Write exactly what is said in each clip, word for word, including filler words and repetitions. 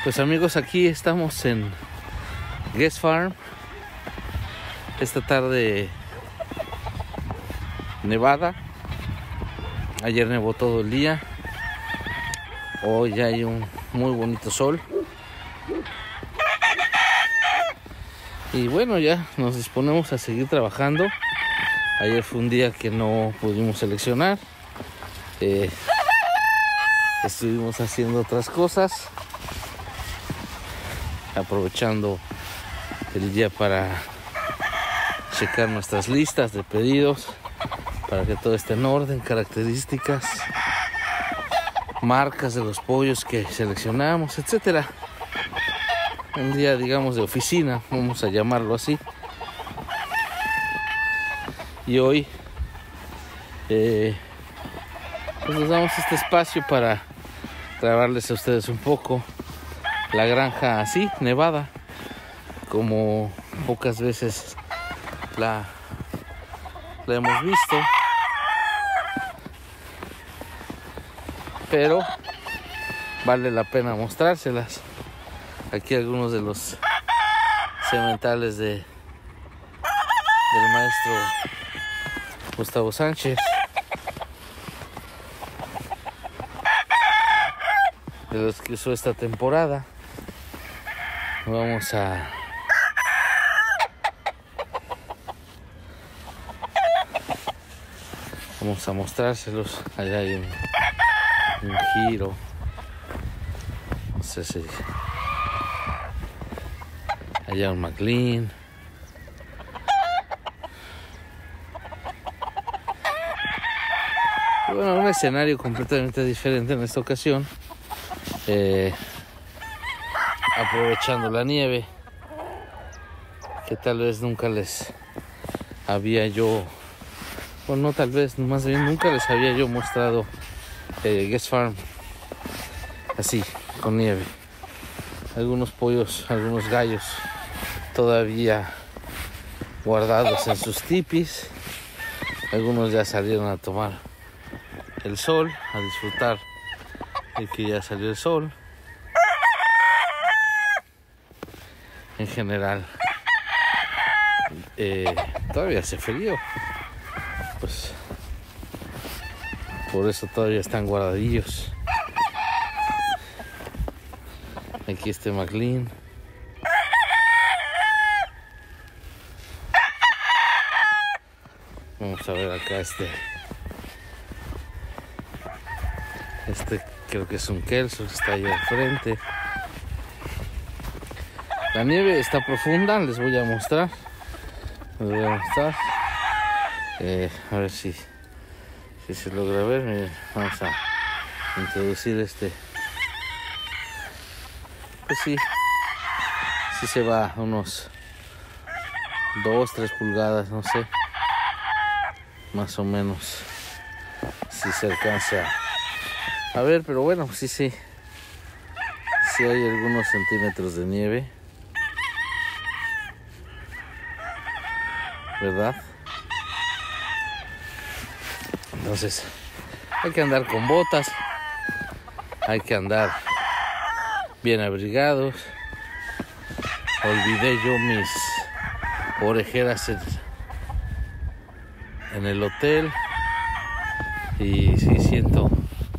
Pues amigos, aquí estamos en Guest Farm. Esta tarde nevada. Ayer nevó todo el día. Hoy ya hay un muy bonito sol. Y bueno, ya nos disponemos a seguir trabajando. Ayer fue un día que no pudimos seleccionar. Eh, estuvimos haciendo otras cosas, aprovechando el día para checar nuestras listas de pedidos, para que todo esté en orden, características, marcas de los pollos que seleccionamos, etcétera. Un día, digamos, de oficina, vamos a llamarlo así. Y hoy eh, pues nos damos este espacio para grabarles a ustedes un poco la granja así, nevada, como pocas veces la, la hemos visto, pero vale la pena mostrárselas. Aquí algunos de los sementales de del maestro Gustavo Sánchez, de los que usó esta temporada. Vamos a vamos a mostrárselos. Allá hay un, un giro, no sé si allá un McLean. Bueno, un escenario completamente diferente en esta ocasión, eh, aprovechando la nieve, que tal vez nunca les había yo, bueno, no tal vez, más bien nunca les había yo mostrado eh, Guest Farm así, con nieve. Algunos pollos, algunos gallos todavía guardados en sus tipis, algunos ya salieron a tomar el sol, a disfrutar de que ya salió el sol. En general eh, todavía hace frío, pues por eso todavía están guardadillos. Aquí este McLean. Vamos a ver acá este Este creo que es un Kelso, que está ahí al frente. La nieve está profunda, les voy a mostrar. Les voy a mostrar. Eh, a ver si, si se logra ver. Miren, vamos a introducir este. Pues sí, sí se va a unos dos, tres pulgadas, no sé. Más o menos. Si se alcanza a ver, pero bueno, sí, sí. Sí hay algunos centímetros de nieve, ¿verdad? Entonces, hay que andar con botas, hay que andar bien abrigados. Olvidé yo mis orejeras en, en el hotel y sí siento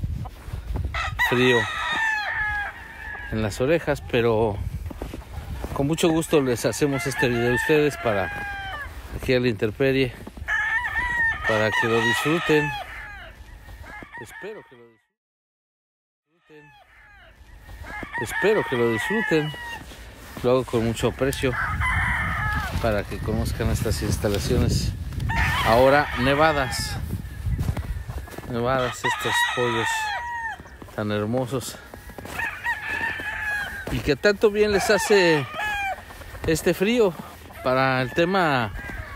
frío en las orejas, pero con mucho gusto les hacemos este video a ustedes para aquí a la intemperie, para que lo disfruten. Espero que lo disfruten. Espero que lo disfruten. Lo hago con mucho aprecio para que conozcan estas instalaciones ahora nevadas. Nevadas, estos pollos tan hermosos y que tanto bien les hace este frío para el tema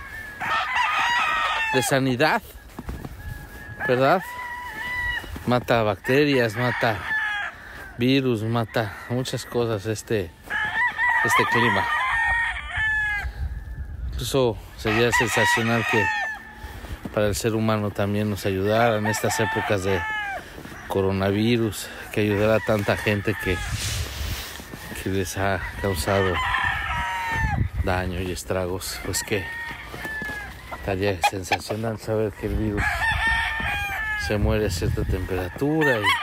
de sanidad, ¿verdad? Mata bacterias, mata virus, mata muchas cosas este este clima. Incluso sería sensacional que para el ser humano también nos ayudara en estas épocas de coronavirus, que ayudara a tanta gente que, que les ha causado daño y estragos, pues que estaría sensacional saber que el virus se muere a cierta temperatura y,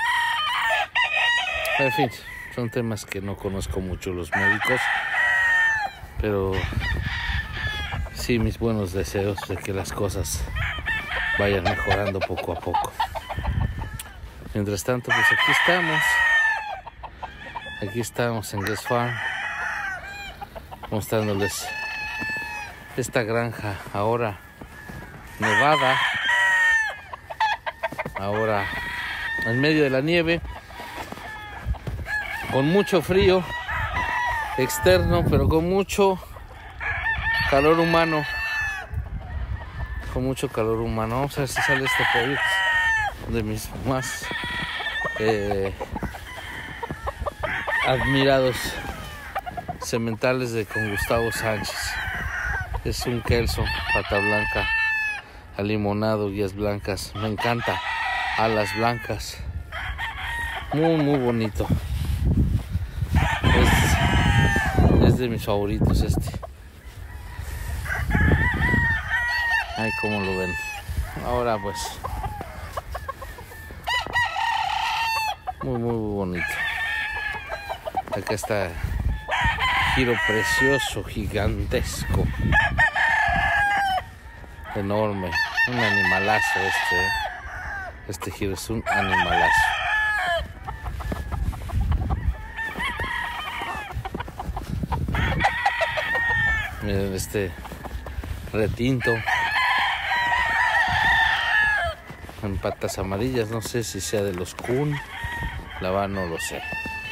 en fin, son temas que no conozco mucho los médicos, pero sí mis buenos deseos de que las cosas vayan mejorando poco a poco. Mientras tanto, pues aquí estamos, aquí estamos en Guest Farm, mostrándoles esta granja ahora nevada, ahora en medio de la nieve, con mucho frío externo, pero con mucho calor humano, con mucho calor humano. Vamos a ver si sale este pollo, de mis más eh, admirados sementales de con Gustavo Sánchez. Es un Kelso, pata blanca, alimonado, guías blancas. Me encanta, alas blancas, muy muy bonito. Es, es de mis favoritos este. Ay, cómo lo ven. Ahora pues muy muy muy bonito. Acá está giro precioso, gigantesco, enorme, un animalazo este, ¿eh? Este giro es un animalazo. Miren este retinto en patas amarillas, no sé si sea de los Kun, la verdad no lo sé.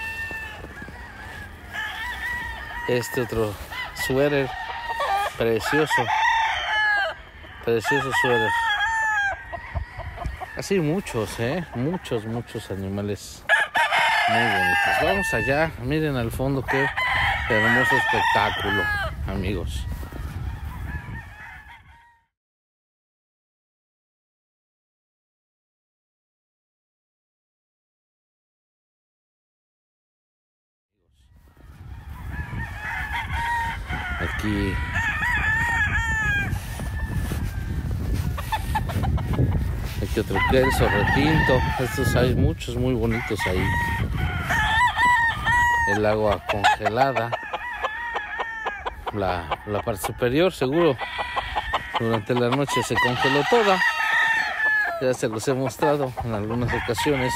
Este otro suéter, precioso, precioso suéter. Así muchos, eh, muchos, muchos animales muy bonitos. Vamos allá, miren al fondo qué hermoso espectáculo, amigos. Aquí aquí otro Kelso retinto. Estos hay muchos muy bonitos ahí. El agua congelada, la, la parte superior seguro durante la noche se congeló toda. Ya se los he mostrado en algunas ocasiones.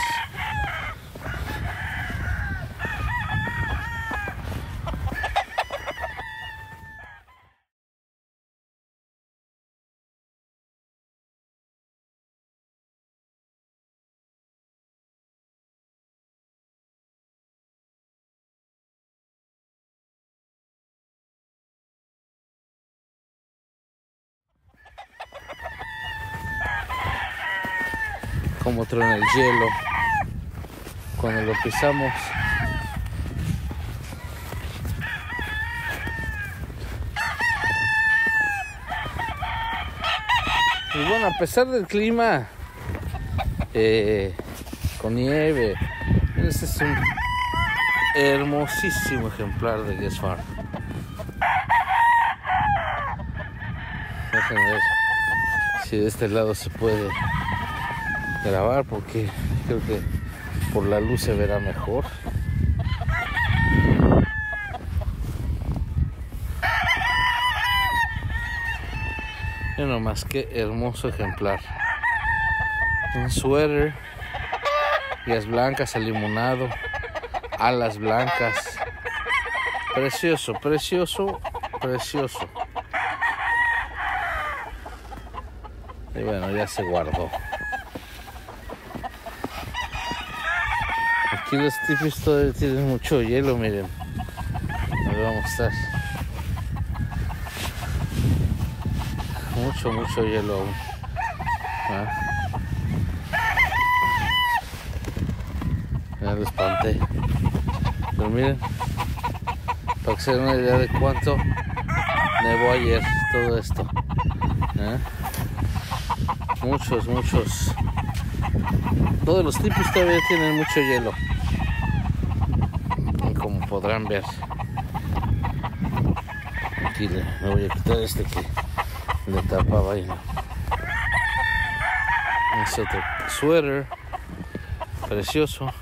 Como truena el hielo cuando lo pisamos. Y bueno, a pesar del clima eh, con nieve, este es un hermosísimo ejemplar de Guest Farm. Déjenme ver si de este lado se puede grabar, porque creo que por la luz se verá mejor. Y nomás qué hermoso ejemplar. Un suéter, guías blancas, alimonado, alas blancas. Precioso, precioso, precioso. Y bueno, ya se guardó. Aquí los tipos todavía tienen mucho hielo, miren. Les voy a mostrar. Mucho, mucho hielo aún. ¿Ah? Ya lo espanté. Pero miren, para que se den una idea de cuánto nevó ayer todo esto. ¿Ah? Muchos, muchos. Todos los tipos todavía tienen mucho hielo. Como podrán ver. Aquí le, me voy a quitar este que le tapaba ahí. Es otro suéter precioso.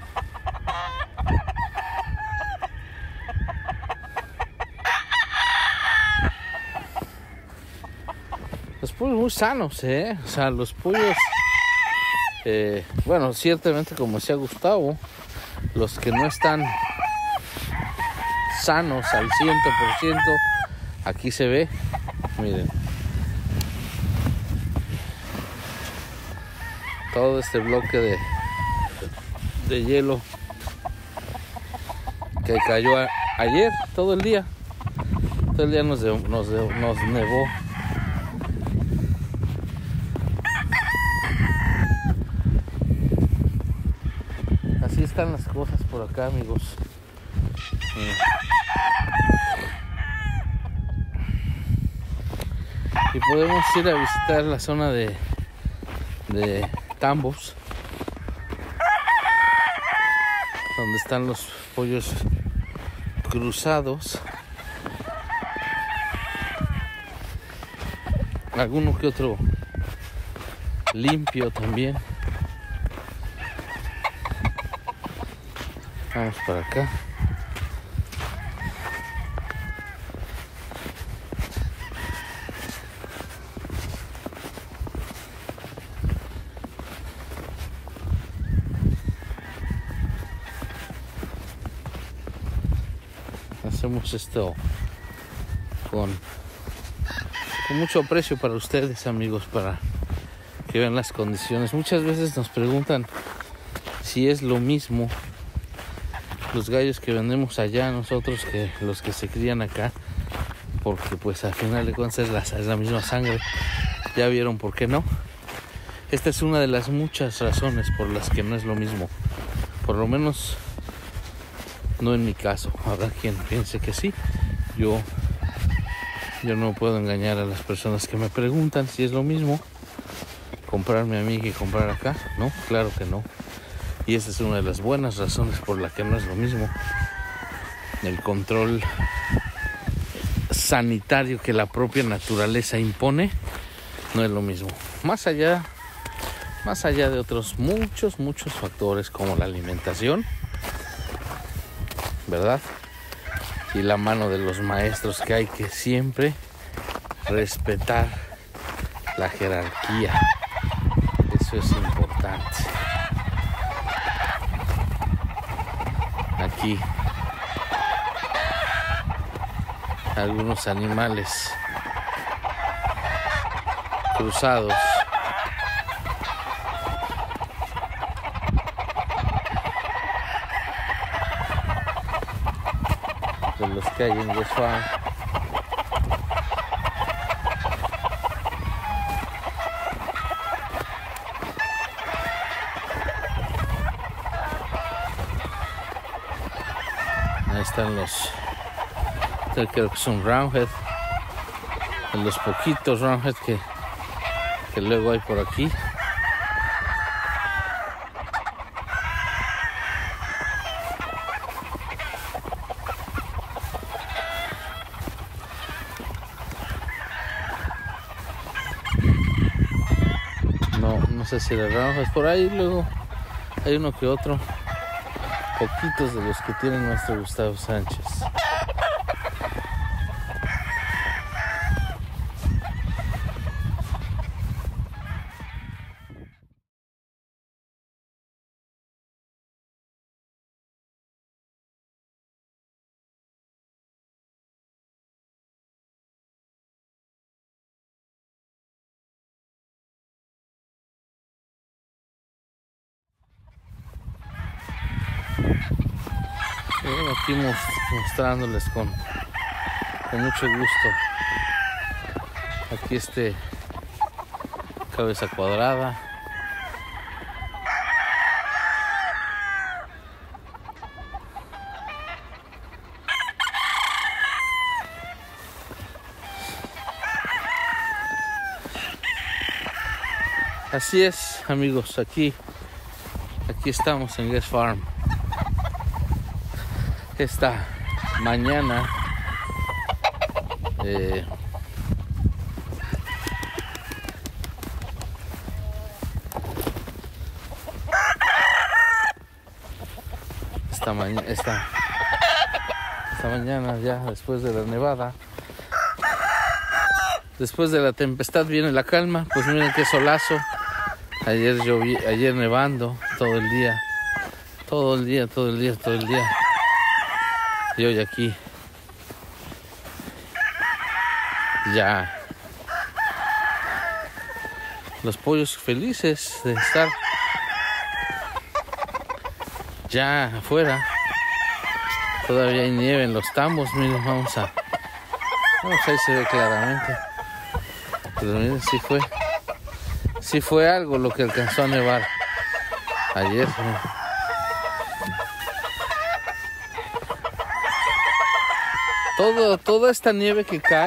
Los pollos muy sanos, ¿eh? O sea, los pollos, eh, bueno, ciertamente, como decía Gustavo, los que no están sanos al cien por ciento, aquí se ve, miren, todo este bloque de, de hielo que cayó a, ayer, todo el día, todo el día nos, de, nos, de, nos nevó. Así están las cosas por acá, amigos. Miren. Y podemos ir a visitar la zona de, de tambos, donde están los pollos cruzados, alguno que otro limpio también. Vamos para acá. Hacemos esto con, con mucho aprecio para ustedes, amigos, para que vean las condiciones. Muchas veces nos preguntan si es lo mismo los gallos que vendemos allá nosotros que los que se crían acá, porque pues al final de cuentas es la, es la misma sangre. Ya vieron por qué no. Esta es una de las muchas razones por las que no es lo mismo, por lo menos no en mi caso. Habrá quien piense que sí. Yo yo no puedo engañar a las personas que me preguntan si es lo mismo comprarme a mí que comprar acá. No, claro que no. Y esta es una de las buenas razones por la que no es lo mismo. El control sanitario que la propia naturaleza impone no es lo mismo. Más allá, más allá de otros muchos, muchos factores como la alimentación, ¿verdad? Y la mano de los maestros, que hay que siempre respetar la jerarquía. Eso es importante. Aquí algunos animales cruzados de los que hay en West Farm. Ahí están los, creo que son roundhead, de los poquitos roundhead que, que luego hay por aquí. No, no sé si era roundhead por ahí, luego hay uno que otro, poquitos de los que tiene nuestro Gustavo Sánchez. Bueno, aquí mostrándoles con, con mucho gusto aquí este cabeza cuadrada, así es, amigos, aquí aquí estamos en Guest Farm. esta mañana eh, esta mañana esta, esta mañana ya después de la nevada, después de la tempestad viene la calma. Pues miren qué solazo. Ayer lloví, ayer nevando todo el día, todo el día, todo el día, todo el día. Y hoy aquí ya los pollos felices de estar ya afuera. Todavía hay nieve en los tambos. Miren, vamos a vamos, ahí se ve claramente. Pero miren, sí fue sí fue algo lo que alcanzó a nevar ayer. Todo, toda esta nieve que cae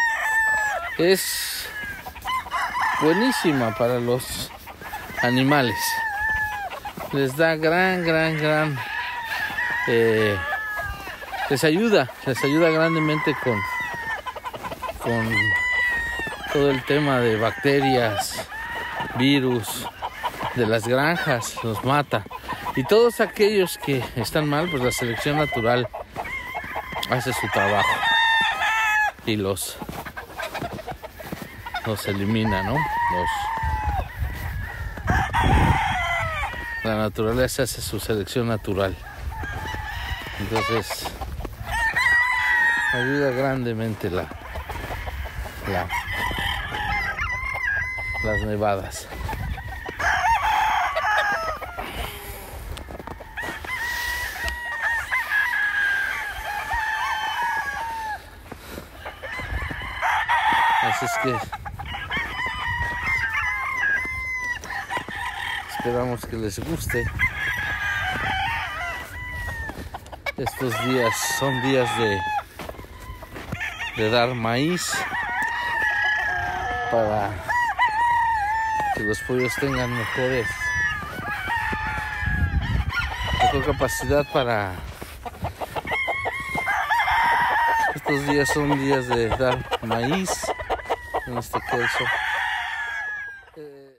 es buenísima para los animales. Les da gran, gran, gran... Eh, les ayuda, les ayuda grandemente con, con todo el tema de bacterias, virus, de las granjas, los mata. Y todos aquellos que están mal, pues la selección natural hace su trabajo y los los elimina, ¿no? Los, la naturaleza hace su selección natural. Entonces ayuda grandemente la, la las nevadas. Así es que esperamos que les guste. Estos días son días de, de dar maíz para que los pollos tengan mejores, mejor capacidad para... Estos días son días de dar maíz en este caso. Eh...